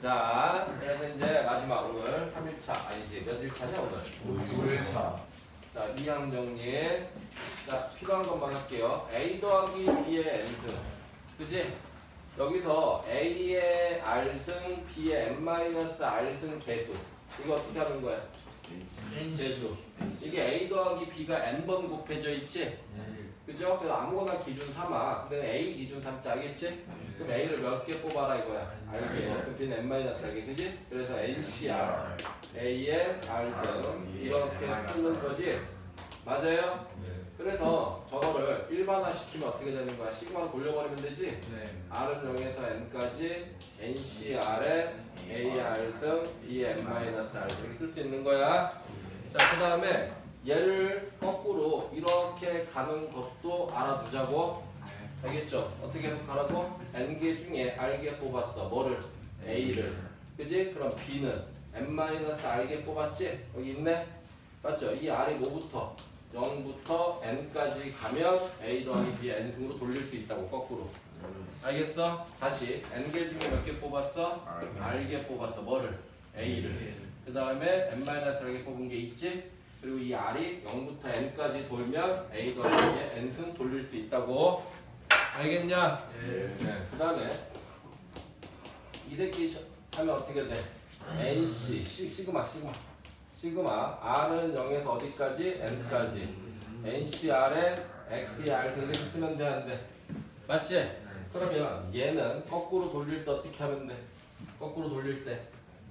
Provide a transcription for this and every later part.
자, 그래서 이제 마지막 오늘 3일차 아니지 몇 일차냐 오늘? 5일차. 자, 이항 정리. 자, 필요한 것만 할게요. A 더하기 B의 n승. 그지? 여기서 A의 R승, B의 n-R승 개수. 이거 어떻게 하는 거야? 개수. 이게 A 더하기 B가 n번 곱해져 있지? 그죠? 그래서 아무거나 기준 삼아. 근데 A 기준 삼자 알겠지? 그럼 A를 몇 개 뽑아라 이거야. 알게. 그럼 B는 n-알게. 그지? 그래서 NCR. A의 R승. 이렇게 쓰는 거지? 맞아요? 그래서 저거를 일반화시키면 어떻게 되는 거야? 시그마로 돌려버리면 되지? R은 0에서 n까지 NCR에 AR승 B의 n-R 이렇게 쓸 수 있는 거야. 자, 그 다음에 얘를 거꾸로 이렇게 가는 것도 알아두자고. 알겠죠? 어떻게 해석하라고? n개 중에 r개 뽑았어. 뭐를? a를. 그지? 그럼 b는 n-r개 뽑았지? 여기 있네? 맞죠? 이 r이 뭐부터? 0부터 n까지 가면 a 더하기 b n승으로 돌릴 수 있다고 거꾸로. 알겠어? 다시 n개 중에 몇 개 뽑았어? r개 뽑았어. 뭐를? a를. 그 다음에 n-r개 뽑은 게 있지? 그리고 이 r이 0부터 n까지 돌면 a 더하기 b의 n승 돌릴 수 있다고. 알겠냐? 네. 그 다음에 이 새끼 하면 어떻게 돼? nc 시그마 r은 0에서 어디까지? n까지 ncr에 x의 r승 이렇게 쓰면 돼 안 돼? 맞지? 그러면 얘는 거꾸로 돌릴 때 어떻게 하면 돼? 거꾸로 돌릴 때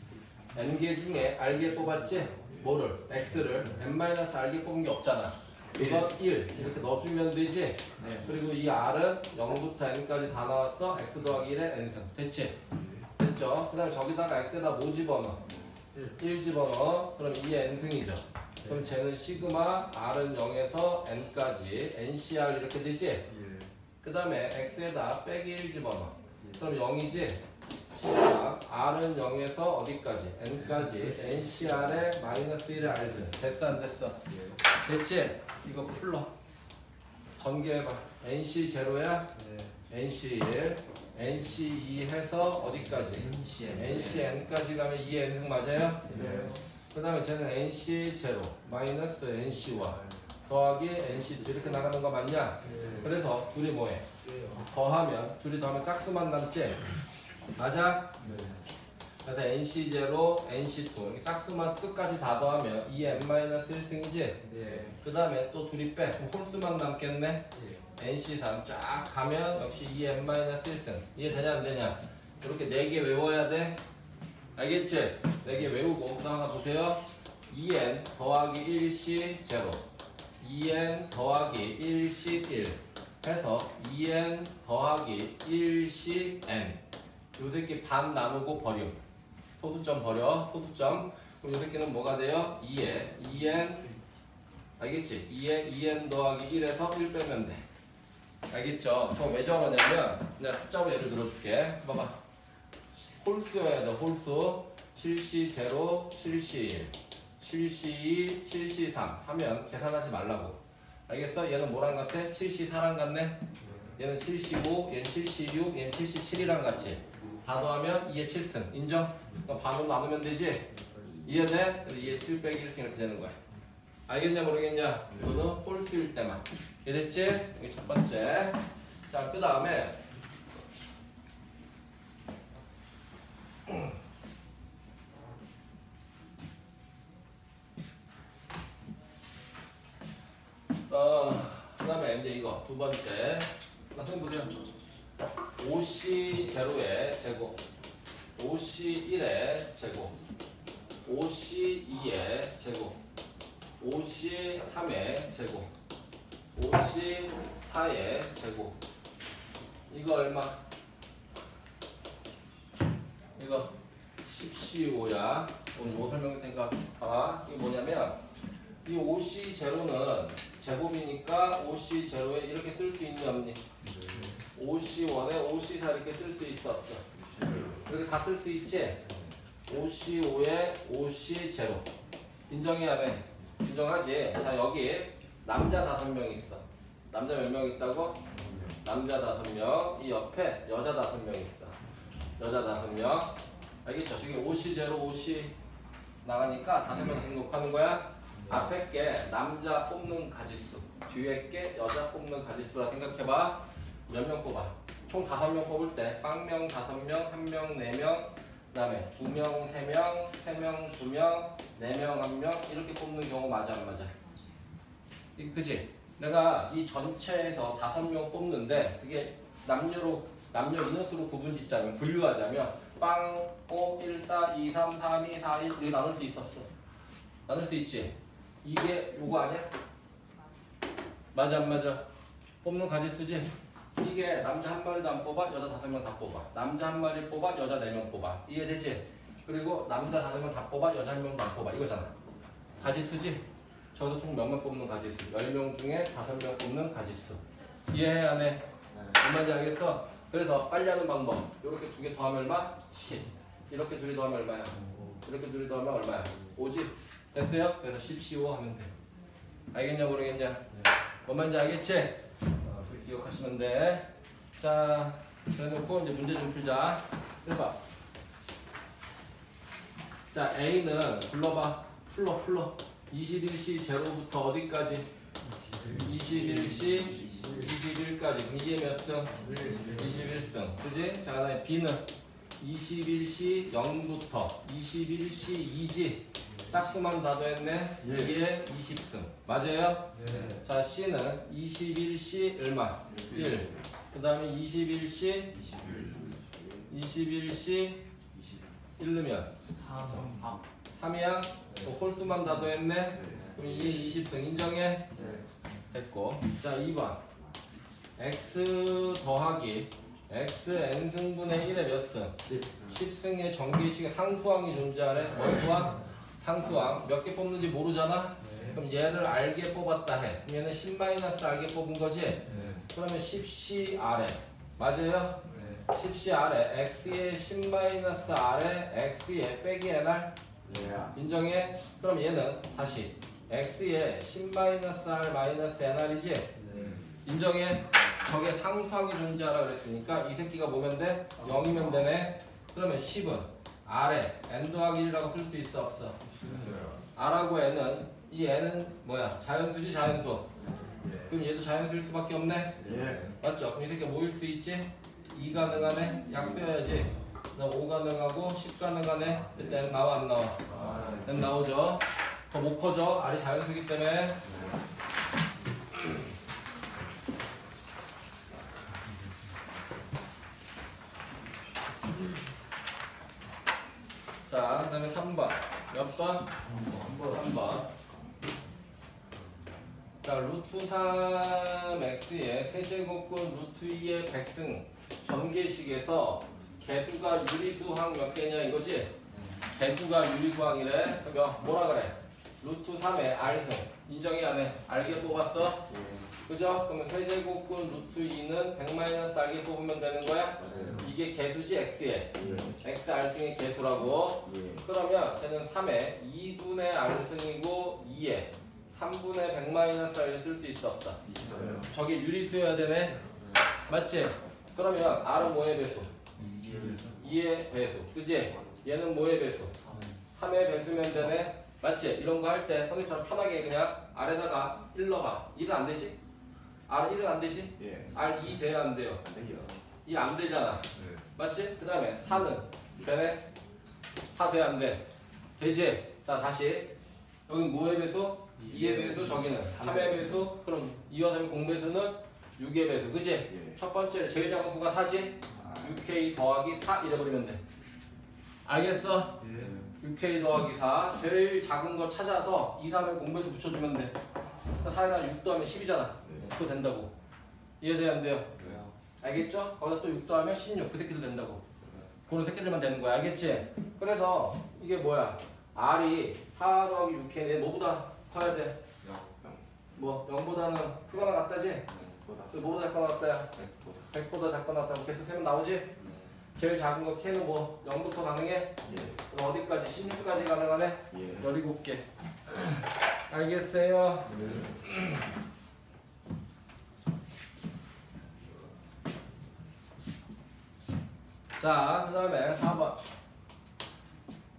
n개 중에 r개 뽑았지? 뭐를? x를 n-r개 뽑은 게 없잖아. 이거 1 이렇게 넣어주면 되지? 그리고 이 r은 0부터 n까지 다 나왔어. x 더하기 1의 n승. 됐지? 됐죠? 그 다음에 저기다가 x에다 뭐 집어넣어? 1 집어넣어. 그럼 2의 n승이죠. 그럼 쟤는 시그마 r은 0에서 n까지 ncr 이렇게 되지? 그 다음에 x에다 빼기 1 집어넣어. 그럼 0이지? 시그마 r은 0에서 어디까지? n까지 ncr에 마이너스 1의 r승. 됐어 안 됐어? 됐지? 이거 풀러 전개해봐. nc 제로야? nc 1 nc 2 해서 어디까지? nc n까지 가면 2의 n승 맞아요? 그 다음에 쟤는 nc 제로 마이너스 nc1 더하기 nc2 이렇게 나가는 거 맞냐? 그래서 둘이 뭐해? 더하면 둘이 더하면 짝수만 남지? 맞아? 그래서 NC0, NC2 이렇게 짝수만 끝까지 다 더하면 2n 마이너스 1승이지? 그 다음에 또 둘이 빼. 그럼 홀수만 남겠네? NC3 쫙 가면 역시 2n 마이너스 1승. 이해되냐 안 되냐? 이렇게 4개 외워야 돼? 알겠지? 4개 외우고 그 다음 하나 보세요. 2n 더하기 1C 0 2n 더하기 1C 1 해서 2n 더하기 1C n 요 새끼 반 나누고 버려. 소수점 버려. 소수점. 그럼 요 새끼는 뭐가 돼요? 2n 알겠지? 2n 더하기 1에서 1 빼면 돼. 알겠죠? 저거 왜 저러냐면 내가 숫자로 예를 들어줄게. 봐봐. 홀수여야 돼. 홀수 7C0, 7C1, 7C2, 7C3 하면 계산하지 말라고. 알겠어? 얘는 뭐랑 같아? 7C4랑 같네? 얘는 7C5, 얘는 7C6, 얘는 7C7이랑 같이 다 더하면 2의 7승. 인정? 그럼 반으로 나누면 되지? 이해돼? 그래서 2의 7 빼기 1승 이렇게 되는 거야. 알겠냐 모르겠냐? 이거는 홀수일 때만. 이해됐지? 이게 첫 번째. 자, 그 다음에 그 다음에 이제 이거 두 번째. 선생님 보세요. 5C0의 제곱 5C1의 제곱 5C2의 제곱 5C3의 제곱 5C4의 제곱 이거 얼마? 이거 10C5야. 오늘 이거 설명할 테니까 봐봐. 이게 뭐냐면 이 5C0는 제곱이니까 5C0에 이렇게 쓸 수 있니 없니? 5C1에 5C4 이렇게 쓸 수 있어 없어? 이렇게 다 쓸 수 있지? 5C5에 5C0 인정해 안 해? 인정하지? 자, 여기 남자 5명 있어. 남자 몇 명 있다고? 남자 5명. 이 옆에 여자 5명 있어. 여자 5명. 알겠죠? 저기 5C 제로 5C 나가니까 5명 등록하는 거야. 앞에 게 남자 뽑는 가지수, 뒤에 게 여자 뽑는 가지수라 생각해봐. 몇 명 뽑아? 총 5명 뽑을 때 빵명 5명, 1명 4명, 그 다음에 2명 3명, 3명 2명, 4명 1명 이렇게 뽑는 경우 맞아 안 맞아? 그지? 내가 이 전체에서 5명 뽑는데 그게 남녀 인원수로 구분 짓자면 분류하자면 빵, 5, 1, 4, 2, 3, 3, 2, 4, 1 이렇게 나눌 수 있었어. 나눌 수 있지? 이게 요거 아니야? 맞아 안 맞아? 뽑는 가지수지? 이게 남자 한 마리도 안 뽑아 여자 5명 다 뽑아. 남자 한 마리 뽑아 여자 4명 뽑아. 이해되지? 그리고 남자 5명 다 뽑아 여자 1명도 안 뽑아. 이거잖아. 가지수지? 저도 총 몇명 뽑는 가지수. 10명 중에 5명 뽑는 가지수. 이해해 안 해? 뭔지 알겠어? 그래서 빨리 하는 방법. 이렇게 2개 더하면 얼마? 10. 이렇게 둘이 더하면 얼마야? 이렇게 둘이 더하면 얼마야? 5지? 됐어요? 그래서 10, 15 하면 돼. 알겠냐 모르겠냐? 뭔지 알겠지? 그렇게 기억하시면 돼. 자, 그래놓고 이제 문제 좀 풀자. 1번. 자, A는 불러봐. 풀러. 21시 제로부터 어디까지? 21시 21까지. 그럼 이게 몇 승? 21승. 그지? 자, 그 다음에 B는 21시 0부터 21시 2지. 짝수만 다 됐네. 이게 20승. 맞아요? 자, C는 21시 얼마? 1. 그 다음에 21시 1르면 3이야? 홀수만 다 됐네. 그럼 이게 20승. 인정해? 됐고. 자, 2번. x 더하기 x n승분의 1의 몇 승? 10승의 정기식의 상수항이 존재하래. 원수항? 상수항. 몇 개 뽑는지 모르잖아? 그럼 얘를 알게 뽑았다 해. 그럼 얘는 10 알게 뽑은 거지? 그러면 10CR에 맞아요? 10CR에 X에 10 R에 X에 빼기 NR 인정해? 그럼 얘는 다시 X에 10 R NR이지? 인정해? 저게 상수항이 존재하라 그랬으니까 이 새끼가 뭐면 돼? 0이면 되네. 그러면 10은 R에 N 더하기 1이라고 쓸 수 있어 없어? R하고 N은 이 N은 뭐야? 자연수지 자연수. 그럼 얘도 자연수일 수밖에 없네? 맞죠? 그럼 이 새끼가 뭐일 수 있지? 2 가능하네? 약수여야지. 그다음 5 가능하고 10 가능하네? 그때 N 나와 안 나와? N 나오죠? 더 못 커져. R이 자연수이기 때문에. 자, 그 다음에 3번. 몇 번? 3번. 자, 루트 3x의 세제곱근 루트 2의 백승 전개식에서 개수가 유리수항 몇 개냐 이거지? 개수가 유리수항이래. 그러면 뭐라 그래? 루트 3의 r승. 인정이 안 해? 알게 뽑았어? 그죠? 그러면 세제곱근 루트 2는 100 알게 뽑으면 되는 거야? 이게 개수지 x에. x r승의 개수라고. 그러면 쟤는 3에 2분의 r승이고 2에 3분의 100 r을 쓸 수 있어 없어? 있어요. 저게 유리수여야 되네? 맞지? 그러면 r은 뭐의 배수? 2의 배수. 그지? 얘는 뭐의 배수? 3의 배수면 되네? 맞지? 이런 거 할 때 선생님처럼 편하게 그냥 R에다가 1 넣어봐. 1은 안 되지? R 1은 안 되지? R 2 돼야 안 돼요? 안 돼요. 2 안 되잖아. 맞지? 그 다음에 4는 되네? 4 돼? 안 돼? 되지? 자, 다시. 여긴 뭐의 배수? 2의 배수, 저기는 3의 배수. 그럼 2와 3의 공배수는 6의 배수. 그지? 첫 번째 제일 작은 수가 4지? 6K 더하기 4 이래버리면 돼. 알겠어? 6K 더하기 4. 제일 작은 거 찾아서 2, 3의 공배수 붙여주면 돼. 4에다 6 더하면 10이잖아. 그거 된다고. 이해돼야 안 돼요? 알겠죠? 거기다 또 6 더하면 16. 그 새끼도 된다고. 그런 새끼들만 되는 거야. 알겠지? 그래서 이게 뭐야? R이 4 더하기 6K 뭐보다 커야 돼? 뭐 0보다는 크거나 같다지? 뭐보다 작거나 같다야? 100보다 작거나 같다고 개수 세면 나오지? 제일 작은 거 K는 뭐 0부터 가능해? 그럼 어디까지? 16까지 가능하네? 17개. 알겠어요? 자, 그 다음에 4번.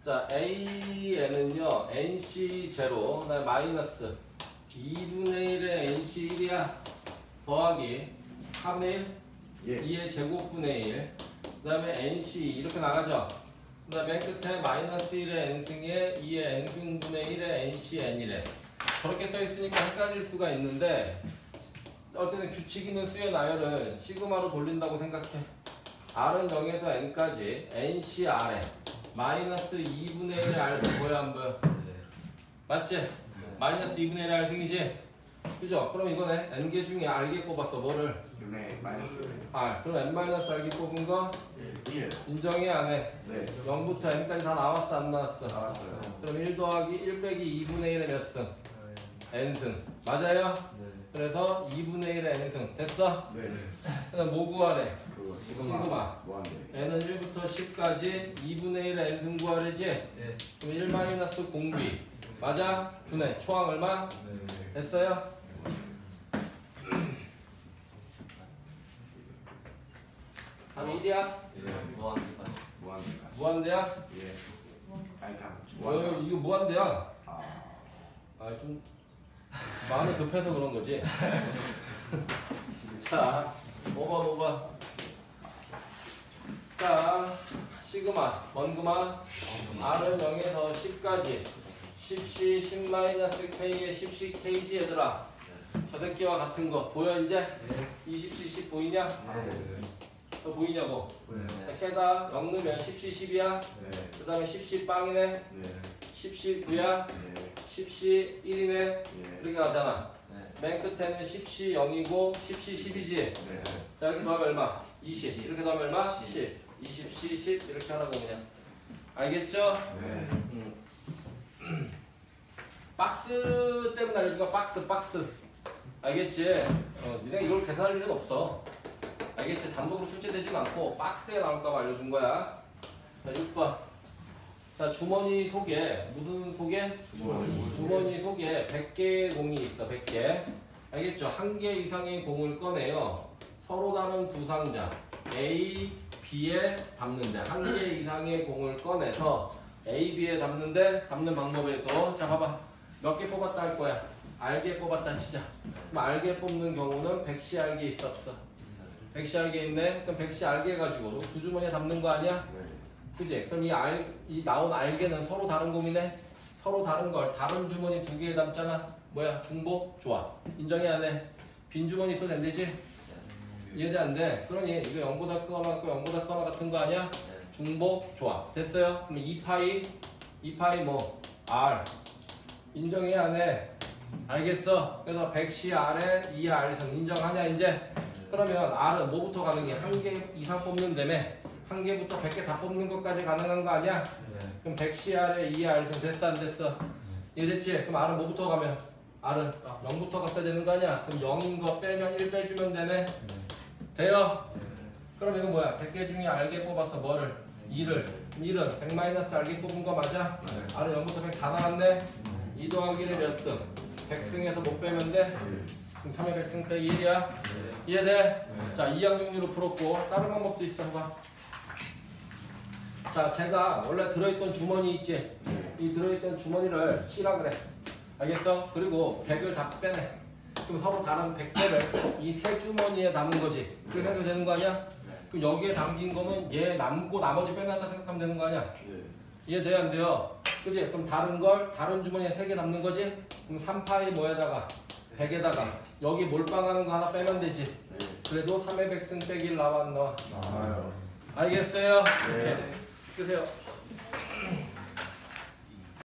자, AN은요, NC0, 그다음에 마이너스 2분의 1의 NC1이야. 더하기 3의 1, 2의 제곱분의 1, 그 다음에 NC 이렇게 나가죠. 그 다음에 맨 끝에 마이너스 1의 N승에 2의 N승분의 1의 NCN이래. 저렇게 써있으니까 헷갈릴 수가 있는데 어쨌든 규칙 있는 수의 나열은 시그마로 돌린다고 생각해. R은 0에서 N까지 NCR에 마이너스 2분의 1의 R승 보여 안 보여? 맞지? 마이너스 2분의 1의 R승이지? 그죠? 그럼 이거네. N개 중에 R개 뽑았어. 뭐를? 네, 마이너스 R. 그럼 N-R개 뽑은 거 1. 인정해 안 해? 네, 0부터 N까지 다 나왔어 안 나왔어? 나왔어요. 그럼 1 더하기 1 빼기 2분의 1의 몇 승? N승. 맞아요? 그래서 2분의 1의 N승. 됐어? 네, 그다음 뭐 구하래? 그거 시그마. 뭐한데? N은 1부터 10까지 2분의 1의 N승 구하래지? 그럼 1 마이너스 공비. 맞아? 분해. 초항 얼마? 됐어요? 답 1이야? 무한대. 무한대야? 예. 아니 감. 이거 무한대야? 아, 좀 마음이 급해서 그런 거지. 자, 5번. 자, 시그마, 원그마, R은 0에서 10까지 10C, 10-K의 10C, K지 얘들아. 저 새끼와 같은 거 보여 이제? 20C, 10 보이냐? 더 보이냐고? 게다 0 넣으면 10C, 10이야. 네, 그 다음에 10C 빵이네. 네, 10C 9야. 네, 10C 1이네. 예, 이렇게 가잖아. 맨 끝에는 10C 0이고 10C 10이지. 네, 자, 이렇게 더하면 얼마? 20. 이렇게 더하면 얼마? 10. 20C 10 이렇게 하라고 그냥. 알겠죠? 네. 박스 때문에 알려준 거야. 박스. 알겠지? 니네 이걸 계산할 일은 없어. 알겠지? 단독으로 출제되진 않고 박스에 나올까봐 알려준 거야. 자, 6번. 자, 주머니 속에 무슨 속에? 주머니 속에 100개의 공이 있어. 100개. 알겠죠? 1개 이상의 공을 꺼내요. 서로 다른 두 상자 A, B에 담는데 1개 이상의 공을 꺼내서 A, B에 담는데 담는 방법에서 자 봐봐. 몇 개 뽑았다 할 거야? R개 뽑았다 치자. 그럼 R개 뽑는 경우는 100C R개 있어 없어? 100C R개 있네. 그럼 100C R개 가지고 두 주머니에 담는 거 아니야? 그지? 그럼 이 나온 R개는 서로 다른 공이네? 서로 다른 걸 다른 주머니 두 개에 담잖아? 뭐야? 중복? 좋아. 인정해 안 해? 빈 주머니 있어도 안 되지? 이해돼 안 돼? 그러니 이거 0보다 크거나 같고 0보다 크거나 같은 거 아니야? 중복? 좋아. 됐어요? 그럼 2파이 뭐? R. 인정해 안 해? 알겠어? 그래서 100C R에 2R선 인정하냐 이제? 그러면 R은 뭐부터 가능해? 1개 이상 뽑는다며? 1개부터 100개 다 뽑는 것까지 가능한 거 아니야? 그럼 100CR에 2R승 됐어 안 됐어? 이해됐지? 그럼 R은 뭐부터 가면? R은 0부터 갔어야 되는 거 아니야? 그럼 0인 거 빼면 1 빼주면 되네? 돼요? 그럼 이거 뭐야? 100개 중에 R개 뽑았어 뭐를? 2를 100 R개 뽑은 거 맞아? R은 0부터 100 다 나왔네? 2 더하기 1을 몇 승? 100승에서 못 빼면 돼? 그럼 3의 100승 빼기 1이야? 이해돼? 자, 이항용리로 풀었고 다른 방법도 있어. 해봐. 자, 제가 원래 들어있던 주머니 있지? 이 들어있던 주머니를 C라 그래. 알겠어? 그리고 100을 다 빼내. 그럼 서로 다른 100개를 이 세 주머니에 담은 거지. 그렇게 생각하면 되는 거 아니야? 그럼 여기에 담긴 거는 얘 남고 나머지 빼놨다 생각하면 되는 거 아니야? 이해돼요 안 돼요? 그지? 그럼 다른 걸 다른 주머니에 3개 담는 거지? 그럼 3파이 뭐에다가? 100에다가 여기 몰빵하는 거 하나 빼면 되지. 그래도 3의 100승 빼기 1 나와 안 나와? 나와요. 알겠어요? 네. 오케이. 끄세요.